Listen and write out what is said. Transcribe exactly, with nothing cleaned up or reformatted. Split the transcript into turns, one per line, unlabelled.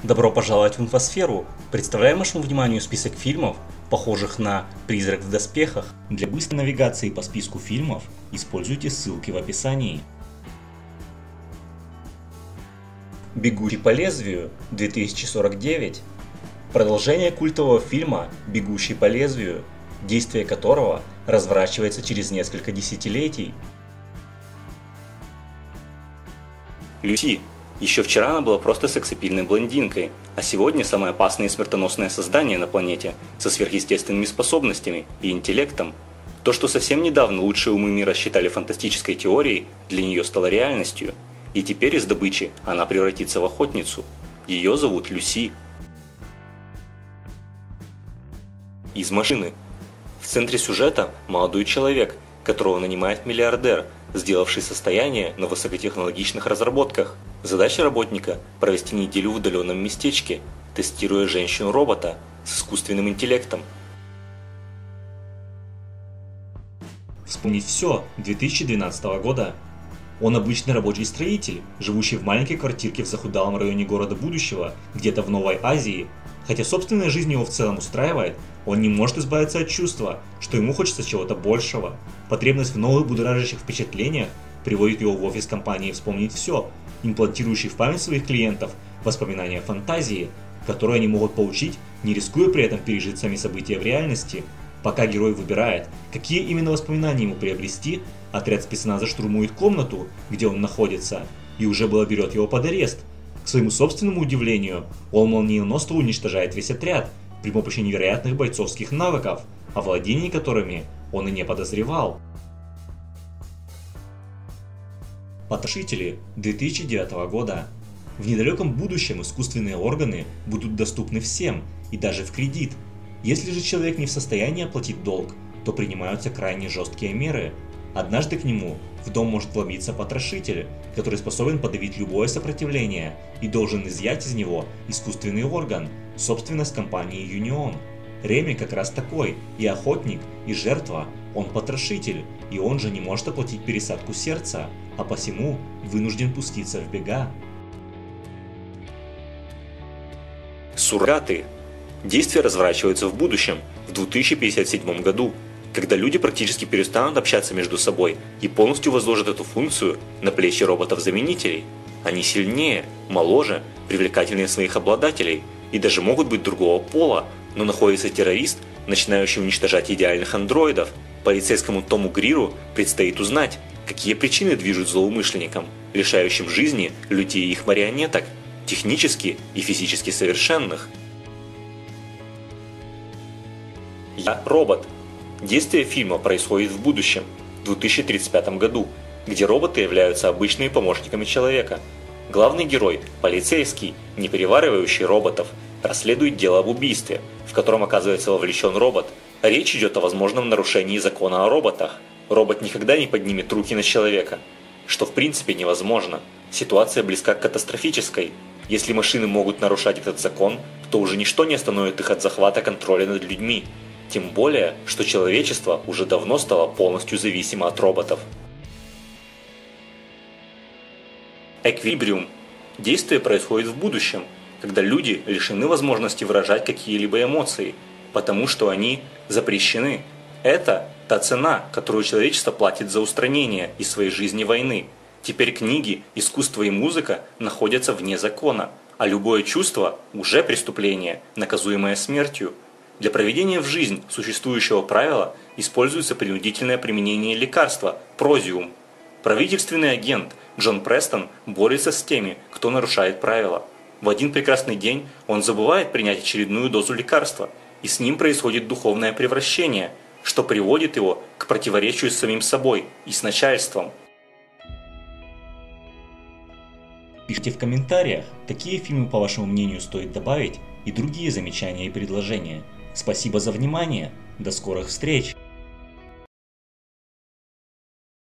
Добро пожаловать в инфосферу! Представляем вашему вниманию список фильмов, похожих на «Призрак в доспехах». Для быстрой навигации по списку фильмов используйте ссылки в описании. «Бегущий по лезвию» две тысячи сорок девять. Продолжение культового фильма «Бегущий по лезвию», действие которого разворачивается через несколько десятилетий. Люси. Еще вчера она была просто сексапильной блондинкой, а сегодня самое опасное и смертоносное создание на планете со сверхъестественными способностями и интеллектом. То, что совсем недавно лучшие умы мира считали фантастической теорией, для нее стало реальностью. И теперь из добычи она превратится в охотницу. Ее зовут Люси. Из машины. В центре сюжета молодой человек, которого нанимает миллиардер, сделавший состояние на высокотехнологичных разработках. Задача работника – провести неделю в удаленном местечке, тестируя женщину-робота с искусственным интеллектом. Вспомнить все две тысячи двенадцатого года. Он обычный рабочий строитель, живущий в маленькой квартирке в захудалом районе города будущего, где-то в Новой Азии. Хотя собственная жизнь его в целом устраивает, он не может избавиться от чувства, что ему хочется чего-то большего. Потребность в новых будоражащих впечатлениях приводит его в офис компании «Вспомнить все», имплантирующий в память своих клиентов воспоминания фантазии, которые они могут получить, не рискуя при этом пережить сами события в реальности. Пока герой выбирает, какие именно воспоминания ему приобрести, отряд спецназа штурмует комнату, где он находится, и уже было берет его под арест. К своему собственному удивлению, он молниеносно уничтожает весь отряд при помощи невероятных бойцовских навыков, о владении которыми он и не подозревал. Потрошители две тысячи девятого года. В недалеком будущем искусственные органы будут доступны всем, и даже в кредит. Если же человек не в состоянии оплатить долг, то принимаются крайне жесткие меры. Однажды к нему в дом может вломиться потрошитель, который способен подавить любое сопротивление и должен изъять из него искусственный орган, собственность компании Union. Реми как раз такой, и охотник, и жертва, он потрошитель, и он же не может оплатить пересадку сердца, а посему вынужден пуститься в бега.
Суррогаты. Действия разворачиваются в будущем, в две тысячи пятьдесят седьмом году, когда люди практически перестанут общаться между собой и полностью возложат эту функцию на плечи роботов-заменителей. Они сильнее, моложе, привлекательнее своих обладателей и даже могут быть другого пола, но находится террорист, начинающий уничтожать идеальных андроидов. Полицейскому Тому Гриру предстоит узнать, какие причины движут злоумышленникам, лишающим жизни людей и их марионеток, технически и физически совершенных. Я робот. Действие фильма происходит в будущем, в две тысячи тридцать пятом году, где роботы являются обычными помощниками человека. Главный герой, полицейский, не переваривающий роботов, расследует дело об убийстве, в котором оказывается вовлечен робот. Речь идет о возможном нарушении закона о роботах. Робот никогда не поднимет руки на человека, что в принципе невозможно. Ситуация близка к катастрофической. Если машины могут нарушать этот закон, то уже ничто не остановит их от захвата контроля над людьми. Тем более, что человечество уже давно стало полностью зависимо от роботов. Эквилибриум. Действие происходит в будущем, когда люди лишены возможности выражать какие-либо эмоции, потому что они запрещены. Это та цена, которую человечество платит за устранение из своей жизни войны. Теперь книги, искусство и музыка находятся вне закона, а любое чувство уже преступление, наказуемое смертью. Для проведения в жизнь существующего правила используется принудительное применение лекарства – прозиум. Правительственный агент Джон Престон борется с теми, кто нарушает правила. В один прекрасный день он забывает принять очередную дозу лекарства, и с ним происходит духовное превращение, что приводит его к противоречию с самим собой и с начальством.
Пишите в комментариях, какие фильмы, по вашему мнению, стоит добавить, и другие замечания и предложения. Спасибо за внимание, до скорых встреч!